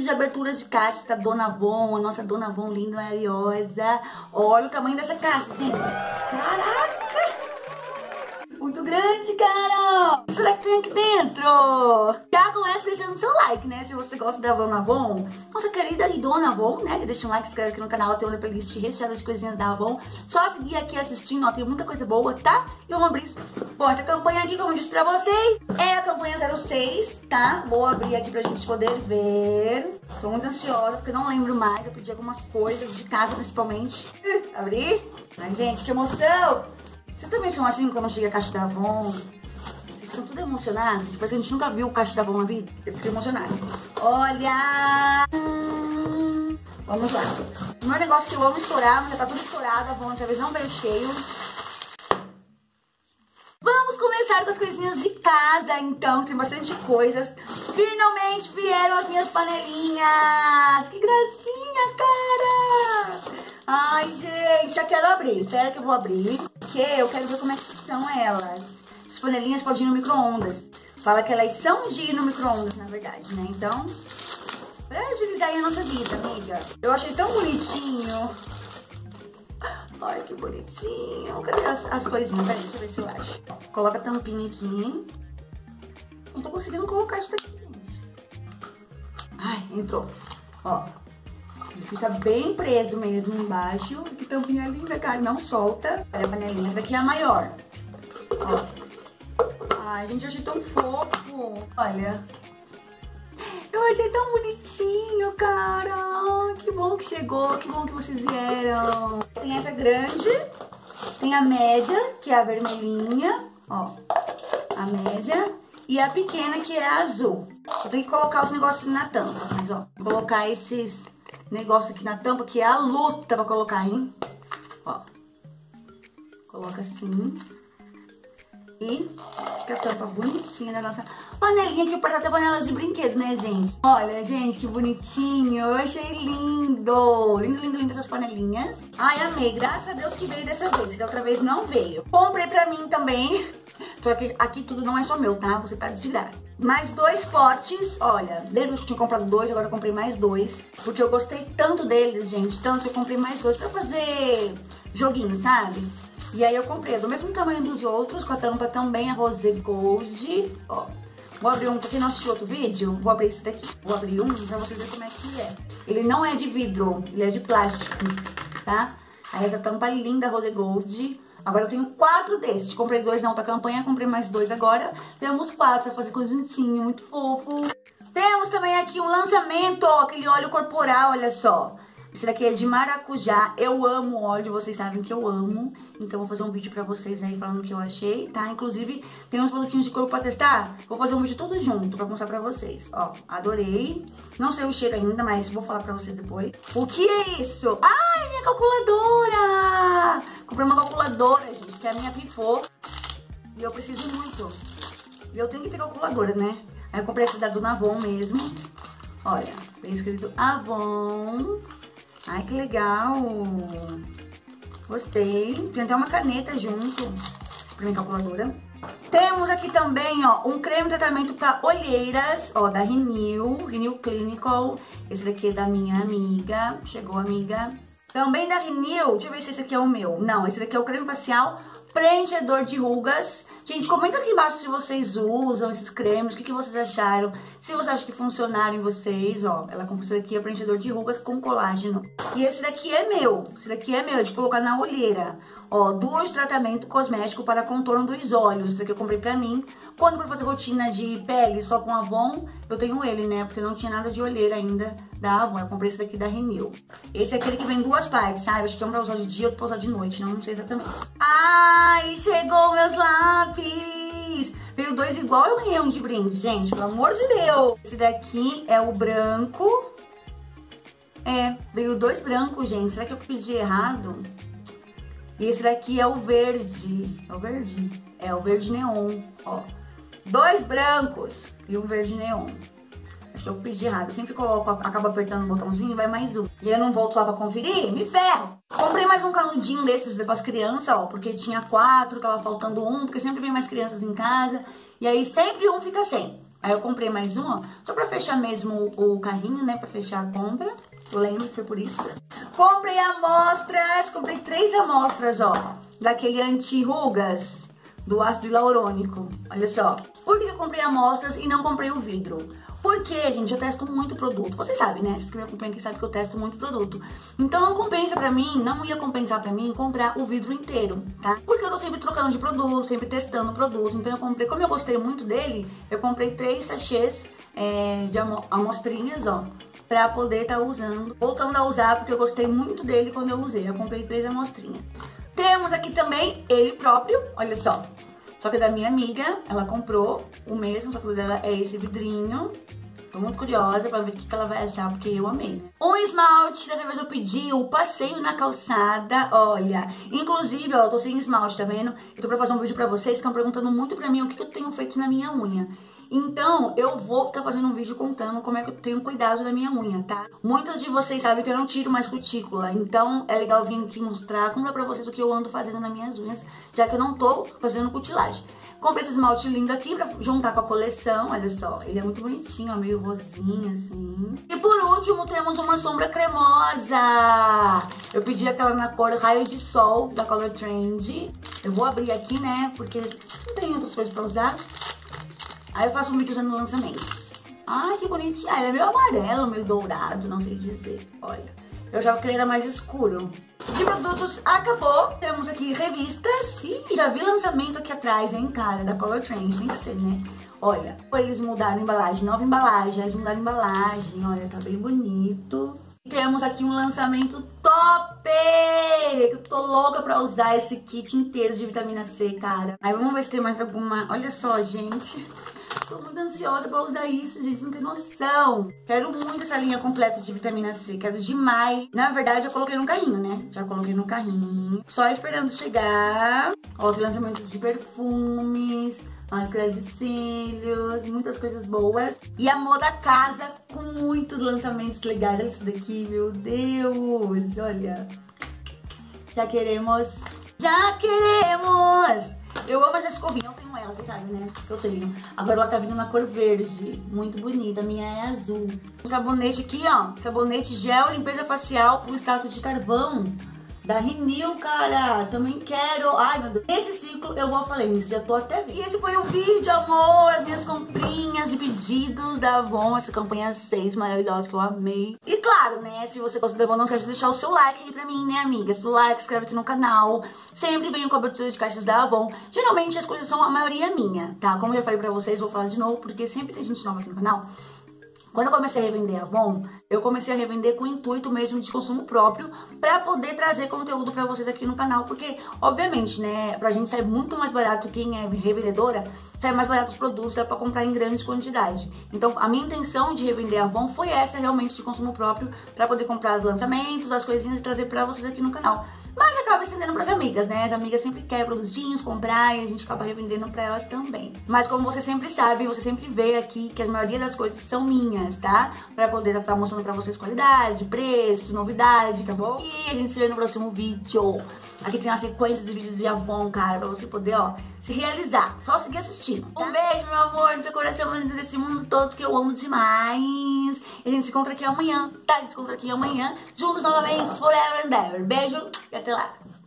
de aberturas de caixas da Dona Avon, a nossa Dona Avon linda, maravilhosa. Olha o tamanho dessa caixa, gente. Caraca! Muito grande, cara! O que será que tem aqui dentro? Já começa deixando seu like, né? Se você gosta da Dona Avon, nossa querida e Dona Avon, né? Deixa um like, se inscreve aqui no canal, tem uma playlist recheada de coisinhas da Avon. Só seguir aqui assistindo, ó, tem muita coisa boa, tá? E vamos abrir isso. Bom, essa campanha aqui, como eu disse pra vocês, é a campanha 06, tá? Vou abrir aqui pra gente poder ver. Tô muito ansiosa, porque não lembro mais. Eu pedi algumas coisas de casa, principalmente. Abri. Ai, gente, que emoção! Vocês também são assim quando chega a caixa da Avon? Vocês são tudo emocionados? Depois que a gente nunca viu o caixa da Avon na vida, eu fico emocionada. Olha! Vamos lá. O meu negócio que eu amo estourar, mas já tá tudo estourado. A Avon dessa vez não veio cheio. Vamos começar com as coisinhas de casa, então. Tem bastante coisas. Finalmente vieram as minhas panelinhas. Que gracinha, cara! Ai, gente, já quero abrir. Espera que eu vou abrir, porque eu quero ver como é que são elas. As panelinhas podem ir no micro-ondas. Fala que elas são de ir no micro-ondas, na verdade, né? Então, pra agilizar aí a nossa vida, amiga. Eu achei tão bonitinho. Ai, que bonitinho. Cadê as coisinhas? Peraí, deixa eu ver se eu acho. Coloca a tampinha aqui. Não tô conseguindo colocar isso daqui, gente. Ai, entrou. Ó. Ele fica bem preso mesmo embaixo. Que tampinha linda, cara. Não solta. Olha a panelinha. Essa daqui é a maior. Ó. Ai, gente, eu achei tão fofo. Olha. Eu achei tão bonitinho, cara. Que bom que chegou. Que bom que vocês vieram. Tem essa grande. Tem a média, que é a vermelhinha. Ó. A média. E a pequena, que é a azul. Eu tenho que colocar os negocinhos na tampa. Mas, ó. Vou colocar esses negócios aqui na tampa, que é a luta pra colocar, hein? Ó. Coloca assim. E fica a tampa bonitinha da nossa panelinha, que parece até panelas de brinquedo, né, gente? Olha, gente, que bonitinho. Eu achei lindo. Lindo, lindo, lindo essas panelinhas. Ai, amei. Graças a Deus que veio dessa vez. Da outra vez não veio. Comprei pra mim também. Só que aqui tudo não é só meu, tá? Você tá de graça. Mais 2 potes. Olha, lembra que eu tinha comprado 2, agora eu comprei mais 2. Porque eu gostei tanto deles, gente. Tanto que eu comprei mais 2 pra fazer joguinho, sabe? E aí eu comprei, do mesmo tamanho dos outros, com a tampa também, a Rose Gold, ó. Vou abrir um, pra quem não assistiu outro vídeo, vou abrir esse daqui. Vou abrir um pra vocês verem como é que é. Ele não é de vidro, ele é de plástico, tá? Aí essa tampa linda, Rose Gold. Agora eu tenho 4 desses. Comprei 2 na outra campanha, comprei mais 2 agora. Temos 4 pra fazer conjuntinho, muito fofo. Temos também aqui um lançamento, ó, aquele óleo corporal, olha só. Esse daqui é de maracujá. Eu amo óleo, vocês sabem que eu amo. Então vou fazer um vídeo pra vocês aí falando o que eu achei, tá? Inclusive, tem uns produtinhos de corpo pra testar. Vou fazer um vídeo tudo junto pra mostrar pra vocês. Ó, adorei. Não sei o cheiro ainda, mas vou falar pra vocês depois. O que é isso? Ai, minha calculadora! Comprei uma calculadora, gente, que a minha pifou. E eu preciso muito. E eu tenho que ter calculadora, né? Aí eu comprei essa da Dona Avon mesmo. Olha, tem escrito Avon. Ai, que legal! Gostei. Tem até uma caneta junto pra minha calculadora. Temos aqui também, ó, um creme de tratamento pra olheiras, ó, da Renew Clinical. Esse daqui é da minha amiga. Chegou, amiga. Também da Renew, deixa eu ver se esse aqui é o meu. Não, esse daqui é o creme facial preenchedor de rugas. Gente, comenta aqui embaixo se vocês usam esses cremes, o que vocês acharam. Se vocês acham que funcionaram em vocês, ó. Ela comprou esse daqui, é preenchedor de rugas com colágeno. E esse daqui é meu. Esse daqui é meu, é de colocar na olheira. Ó, duo de tratamento cosmético para contorno dos olhos. Esse aqui eu comprei pra mim. Quando for fazer rotina de pele só com Avon, eu tenho ele, né? Porque não tinha nada de olheira ainda da Avon. Eu comprei esse daqui da Renew. Esse é aquele que vem em 2 partes, sabe? Acho que é um pra usar de dia e outro pra usar de noite. Não sei exatamente. Ai, chegou meus lápis! Veio 2 igual, eu ganhei um de brinde, gente. Pelo amor de Deus! Esse daqui é o branco. É, veio 2 brancos, gente. Será que eu pedi errado? E esse daqui é o verde. É o verde? É o verde neon, ó. 2 brancos e um verde neon. Acho que eu pedi errado. Eu sempre coloco, acabo apertando o botãozinho e vai mais um. E eu não volto lá pra conferir, me ferro. Comprei mais um canudinho desses pras crianças, ó. Porque tinha 4, tava faltando um. Porque sempre vem mais crianças em casa. E aí sempre um fica sem. Aí eu comprei mais um, ó, só pra fechar mesmo o carrinho, né, pra fechar a compra. Eu lembro que foi por isso. Comprei amostras, comprei 3 amostras, ó, daquele anti-rugas do ácido hialurônico. Olha só. Por que eu comprei amostras e não comprei o vidro? Porque, gente, eu testo muito produto. Vocês sabem, né? Vocês que me acompanham aqui sabem que eu testo muito produto. Então não compensa pra mim, não ia compensar pra mim comprar o vidro inteiro, tá? Porque eu tô sempre trocando de produto, sempre testando o produto. Então eu comprei, como eu gostei muito dele, eu comprei 3 sachês de amostrinhas, ó, pra poder tá usando. Voltando a usar, porque eu gostei muito dele quando eu usei. Eu comprei 3 amostrinhas. Temos aqui também ele próprio, olha só. Só que da minha amiga, ela comprou o mesmo, só que o dela é esse vidrinho. Tô muito curiosa pra ver o que ela vai achar, porque eu amei. Um esmalte, dessa vez eu pedi o passeio na calçada, olha. Inclusive, ó, eu tô sem esmalte, tá vendo? Eu tô pra fazer um vídeo pra vocês que estão perguntando muito pra mim o que eu tenho feito na minha unha. Então, eu vou estar fazendo um vídeo contando como é que eu tenho cuidado da minha unha, tá? Muitas de vocês sabem que eu não tiro mais cutícula, então é legal vir aqui mostrar, contar pra vocês o que eu ando fazendo nas minhas unhas, já que eu não tô fazendo cutilagem. Comprei esse esmalte lindo aqui pra juntar com a coleção, olha só, ele é muito bonitinho, ó, meio rosinha assim. E por último, temos uma sombra cremosa. Eu pedi aquela na cor Raio de Sol, da Color Trend. Eu vou abrir aqui, né, porque não tem outras coisas pra usar. Aí eu faço um vídeo usando lançamentos. Ai, que bonitinho. Ah, ele é meio amarelo, meio dourado, não sei dizer. Olha, eu achava que ele era mais escuro. De produtos, acabou. Temos aqui revistas. Ih, já vi lançamento aqui atrás, hein, cara, da Color Trend. Tem que ser, né? Olha, eles mudaram a embalagem, nova embalagem. Eles mudaram a embalagem, olha, tá bem bonito. Temos aqui um lançamento top! Eu tô louca pra usar esse kit inteiro de vitamina C, cara. Aí vamos ver se tem mais alguma... Olha só, gente. Tô muito ansiosa pra usar isso, gente. Não tem noção. Quero muito essa linha completa de vitamina C. Quero demais. Na verdade, eu coloquei no carrinho, né? Já coloquei no carrinho. Só esperando chegar. Ó, tem lançamentos de perfumes, máscaras de cílios, muitas coisas boas. E a moda casa com muitos lançamentos legais. Olha isso daqui, meu Deus. Olha. Já queremos. Já queremos. Eu amo essa escovinha, eu tenho ela, vocês sabem, né? Eu tenho. Agora ela tá vindo na cor verde, muito bonita. A minha é azul. Um sabonete aqui, ó. Sabonete gel limpeza facial com extrato de carvão. Da Renew, cara, também quero. Ai, meu Deus. Esse ciclo eu vou falar nisso, já tô até vendo. E esse foi o vídeo, amor, as minhas comprinhas de pedidos da Avon, essa campanha 6 maravilhosa que eu amei. E claro, né, se você gosta da Avon, não esquece de deixar o seu like aí pra mim, né, amiga? Se o like, inscreve aqui no canal. Sempre venho com abertura de caixas da Avon. Geralmente as coisas são a maioria minha, tá? Como eu já falei pra vocês, vou falar de novo, porque sempre tem gente nova aqui no canal. Quando eu comecei a revender a Avon, eu comecei a revender com o intuito mesmo de consumo próprio pra poder trazer conteúdo pra vocês aqui no canal, porque, obviamente, né, pra gente sai muito mais barato, quem é revendedora, sai mais barato os produtos, dá pra comprar em grandes quantidades. Então, a minha intenção de revender a Avon foi essa, realmente, de consumo próprio, pra poder comprar os lançamentos, as coisinhas e trazer pra vocês aqui no canal. Mas acaba estendendo pras amigas, né? As amigas sempre querem produtinhos, comprar e a gente acaba revendendo pra elas também. Mas como você sempre sabe, você sempre vê aqui que a maioria das coisas são minhas, tá? Pra poder estar mostrando pra vocês qualidade, preço, novidade, tá bom? E a gente se vê no próximo vídeo. Aqui tem uma sequência de vídeos de Avon, cara, pra você poder, ó, se realizar. Só seguir assistindo. Tá? Um beijo, meu amor, no seu coração, dentro desse mundo todo que eu amo demais. E a gente se encontra aqui amanhã, tá? A gente se encontra aqui amanhã, juntos novamente, forever and ever. Beijo e até lá.